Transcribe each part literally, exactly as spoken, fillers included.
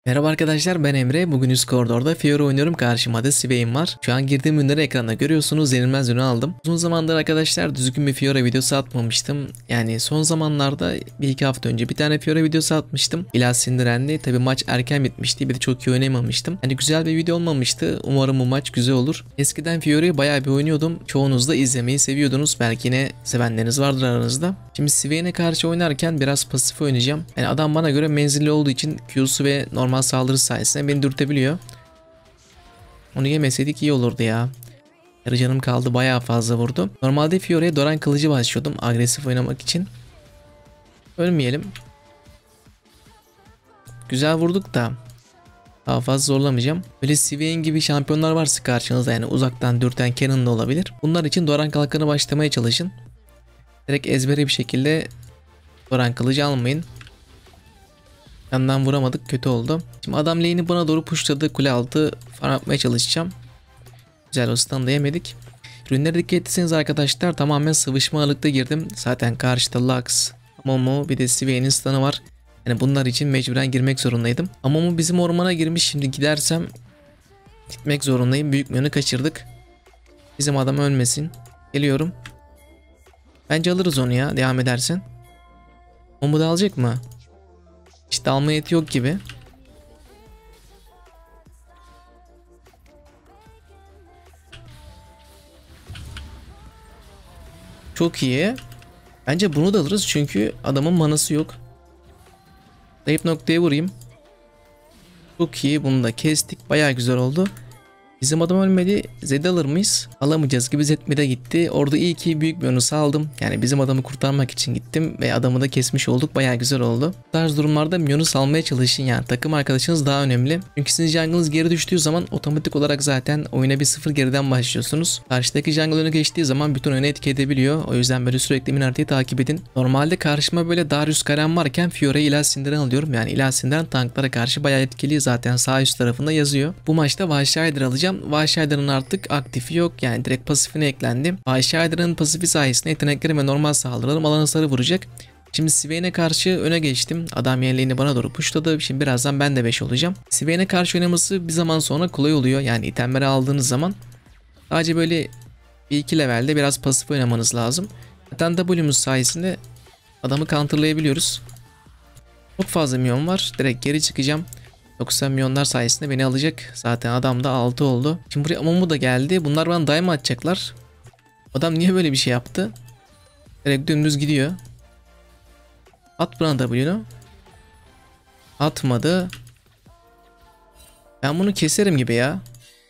Merhaba arkadaşlar, ben Emre. Bugün üst koridorda Fiora oynuyorum. Karşıma da Swain var. Şu an girdiğim ürünleri ekranda görüyorsunuz. Yenilmez ürünü aldım. Uzun zamandır arkadaşlar düzgün bir Fiora videosu atmamıştım. Yani son zamanlarda bir iki hafta önce bir tane Fiora videosu atmıştım. Biraz sindirendi. Tabi maç erken bitmişti. Bir de çok iyi oynayamamıştım. Hani güzel bir video olmamıştı. Umarım bu maç güzel olur. Eskiden Fiora'yı bayağı bir oynuyordum. Çoğunuz da izlemeyi seviyordunuz. Belki yine sevenleriniz vardır aranızda. Şimdi Swain'e karşı oynarken biraz pasif oynayacağım. Yani adam bana göre menzilli olduğu için Q'su ve normal saldırı sayesinde beni dürtebiliyor. Onu yemeseydik iyi olurdu ya. Yarı canım kaldı, bayağı fazla vurdu. Normalde Fiora'ya Doran kılıcı başlıyordum agresif oynamak için. Ölmeyelim. Güzel vurduk da daha fazla zorlamayacağım. Böyle Swain gibi şampiyonlar varsa karşınızda, yani uzaktan dürten Canon da olabilir. Bunlar için Doran kalkanı başlamaya çalışın. Direkt ezbere bir şekilde Doran kılıcı almayın. Yandan vuramadık, kötü oldu. Şimdi adam lane'i bana doğru pushladı. Kule altı farm yapmaya çalışacağım. Güzel, o stun'ı da yemedik. Ürünlere dikkat etseniz arkadaşlar, tamamen sıvışma ağırlıkta girdim. Zaten karşıda Lux, Amumu, bir de Swain'in stun'ı var. Yani bunlar için mecburen girmek zorundaydım. Amumu bizim ormana girmiş. Şimdi gidersem gitmek zorundayım. Büyük minyonu kaçırdık. Bizim adam ölmesin. Geliyorum. Bence alırız onu ya, devam edersen. Amumu da alacak mı? İşte alma yeti yok gibi. Çok iyi. Bence bunu da alırız çünkü adamın manası yok. Zayıf noktaya vurayım. Çok iyi, bunu da kestik. Bayağı güzel oldu. Bizim adam ölmedi. Zed alır mıyız? Alamayacağız gibi. Zed mid'e gitti. Orada iyi ki büyük bir onu saldım. Yani bizim adamı kurtarmak için gittim ve adamı da kesmiş olduk. Bayağı güzel oldu. Bu tarz durumlarda minyonu salmaya çalışın yani. Takım arkadaşınız daha önemli. Çünkü sizin jungle'ınız geri düştüğü zaman otomatik olarak zaten oyuna bir sıfır geriden başlıyorsunuz. Karşıdaki jungle öne geçtiği zaman bütün oyunu etki edebiliyor. O yüzden böyle sürekli minarteyi takip edin. Normalde karşıma böyle Darius Garen varken Fiora'yı İlahi Sindiren alıyorum. Yani İlahi Sindiren tanklara karşı bayağı etkili. Zaten sağ üst tarafında yazıyor. Bu maçta Vahşi Hyder alacağım. Vahşi Hyder'ın artık aktifi yok. Yani direkt pasifine eklendi. Vahşi Hyder'ın pasifi sayesinde yeteneklerim ve normal saldırılarım alan hasarı vuracak. Şimdi Swain'e karşı öne geçtim. Adam yerliğini bana doğru pushladı. Şimdi birazdan ben de beş olacağım. Swain'e karşı oynaması bir zaman sonra kolay oluyor. Yani itemleri aldığınız zaman sadece böyle bir iki levelde biraz pasif oynamanız lazım. Zaten W'muz sayesinde adamı counterlayabiliyoruz. Çok fazla minyon var. Direkt geri çıkacağım. Yoksa milyonlar sayesinde beni alacak. Zaten adam da altı oldu. Şimdi buraya Amumu da geldi. Bunlar bana daima atacaklar. Adam niye böyle bir şey yaptı? Direkt dümdüz gidiyor. At bana W'nu. Atmadı. Ben bunu keserim gibi ya.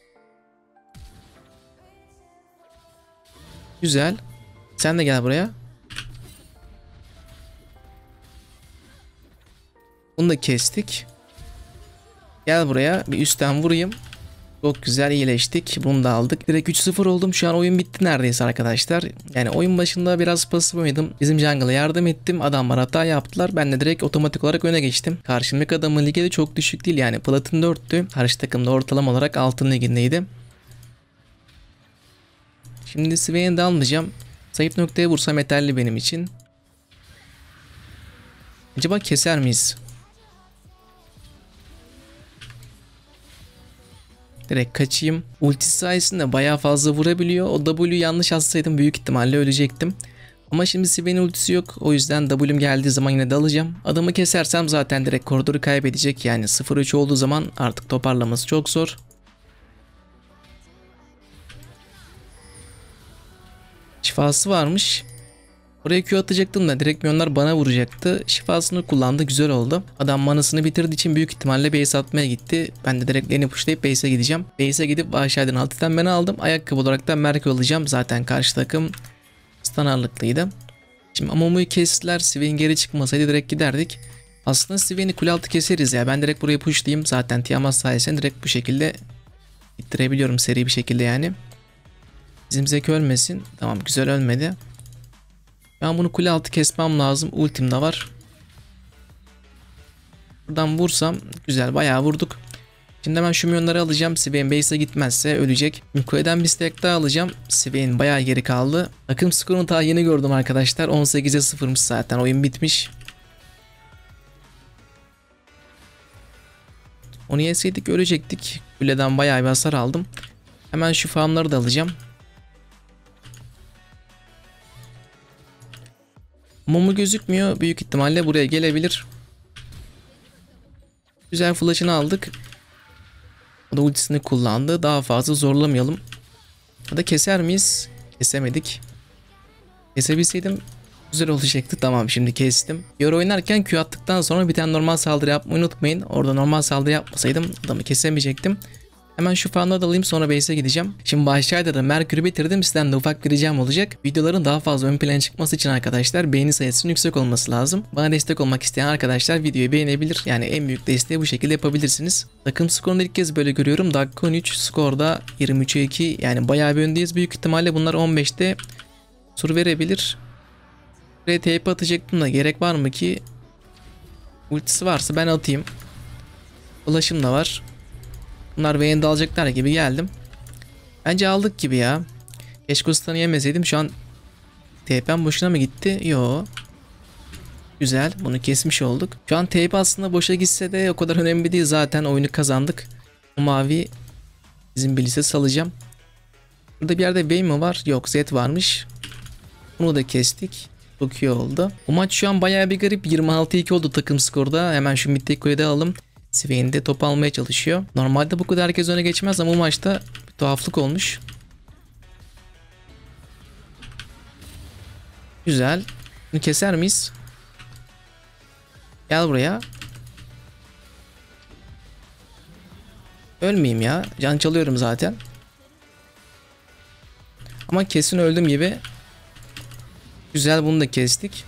Güzel. Sen de gel buraya. Bunu da kestik. Gel buraya, bir üstten vurayım. Çok güzel, iyileştik. Bunu da aldık. Direkt üç sıfır oldum. Şu an oyun bitti neredeyse arkadaşlar. Yani oyun başında biraz pasif oynadım. Bizim jungle'a yardım ettim. Adamlar hata yaptılar. Ben de direkt otomatik olarak öne geçtim. Karşımdaki adamın ligi de çok düşük değil. Yani Platin dörttü. Karşı takımda ortalama olarak altın ligindeydi. Şimdi Swain'i de almayacağım. Zayıf noktaya vursam yeterli benim için. Acaba keser miyiz? Direkt kaçayım. Ultisi sayesinde bayağı fazla vurabiliyor. O W'yu yanlış atsaydım büyük ihtimalle ölecektim. Ama şimdi Swain'in ultisi yok. O yüzden W'm geldiği zaman yine de alacağım. Adamı kesersem zaten direkt koridoru kaybedecek. Yani sıfır üç olduğu zaman artık toparlaması çok zor. Şifası varmış. Oraya Q atacaktım da direkt milyonlar bana vuracaktı. Şifasını kullandı, güzel oldu. Adam manasını bitirdiği için büyük ihtimalle base atmaya gitti. Ben de direkt lane'i pushlayıp base'e gideceğim. Base'e gidip aşağıdan altından ben aldım. Ayakkabı olarak da Merkür alacağım. Zaten karşı takım stun ağırlıklıydı. Şimdi Amumu'yu kestiler. Swain geri çıkmasaydı direkt giderdik. Aslında Swain'i kule altı keseriz ya. Ben direkt buraya pushlayayım. Zaten Tiamat sayesinde direkt bu şekilde bitirebiliyorum seri bir şekilde yani. Bizim Zeki ölmesin. Tamam, güzel, ölmedi. Ben bunu kule altı kesmem lazım. Ultim de var. Buradan vursam güzel, bayağı vurduk. Şimdi ben şu milyonları alacağım. Swain base'e gitmezse ölecek. Kuleden bir stack daha alacağım. Swain bayağı geri kaldı. Takım skorunu daha yeni gördüm arkadaşlar. on sekize sıfırmış zaten. Oyun bitmiş. Onu yeseydik ölecektik. Kuleden bayağı bir hasar aldım. Hemen şu farmları da alacağım. Mumu gözükmüyor. Büyük ihtimalle buraya gelebilir. Güzel flash'ını aldık. O da ultisini kullandı. Daha fazla zorlamayalım. Ya da keser miyiz? Kesemedik. Kesebilseydim güzel olacaktı. Tamam, şimdi kestim. Yoru oynarken Q attıktan sonra bir tane normal saldırı yapmayı unutmayın. Orada normal saldırı yapmasaydım adamı kesemeyecektim. Hemen şu farmları da alayım, sonra base'e gideceğim. Şimdi başlarda da Merkür'ü bitirdim. Sizden de ufak bir ricam olacak. Videoların daha fazla ön plana çıkması için arkadaşlar beğeni sayısının yüksek olması lazım. Bana destek olmak isteyen arkadaşlar videoyu beğenebilir. Yani en büyük desteği bu şekilde yapabilirsiniz. Takım skorunu ilk kez böyle görüyorum. Dakika on üç, skorda yirmi üçe iki. Yani bayağı bir öndeyiz. Büyük ihtimalle bunlar on beşte sur verebilir. Buraya tape atacaktım da gerek var mı ki? Ultisi varsa ben atayım. Flash'ım da var. Bunlar Vayne'de alacaklar gibi geldim. Bence aldık gibi ya. Keşke ustanı yemeseydim. Şu an T P'm boşuna mı gitti? Yo. Güzel. Bunu kesmiş olduk. Şu an T P aslında boşa gitse de o kadar önemli değil. Zaten oyunu kazandık. O mavi bizim bilise salacağım. Burada bir yerde Vayne mi var? Yok, Zed varmış. Bunu da kestik. Çok iyi oldu. Bu maç şu an bayağı bir garip. yirmi altı iki oldu takım skorda. Hemen şu middeki kuleyi de alalım. Swain de top almaya çalışıyor. Normalde bu kadar herkes öne geçmez ama bu maçta bir tuhaflık olmuş. Güzel. Bunu keser miyiz? Gel buraya. Ölmeyeyim ya. Can çalıyorum zaten. Ama kesin öldüm gibi. Güzel, bunu da kestik.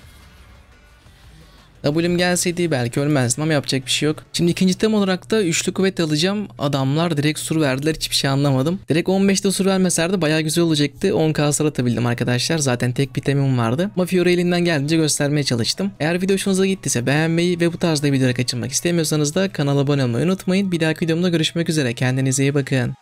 W'm gelseydi belki ölmezdim ama yapacak bir şey yok. Şimdi ikinci tem olarak da üçlü kuvvet alacağım. Adamlar direkt sur verdiler, hiçbir şey anlamadım. Direkt on beşte sur vermeselerdi bayağı güzel olacaktı. on k hasar atabildim arkadaşlar. Zaten tek bir temim vardı. Ama Fiora elinden geldiğince göstermeye çalıştım. Eğer video hoşunuza gittiyse beğenmeyi ve bu tarzda videoları kaçırmak istemiyorsanız da kanala abone olmayı unutmayın. Bir dahaki videomda görüşmek üzere. Kendinize iyi bakın.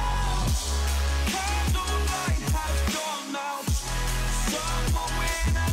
The light has gone out. Someone win.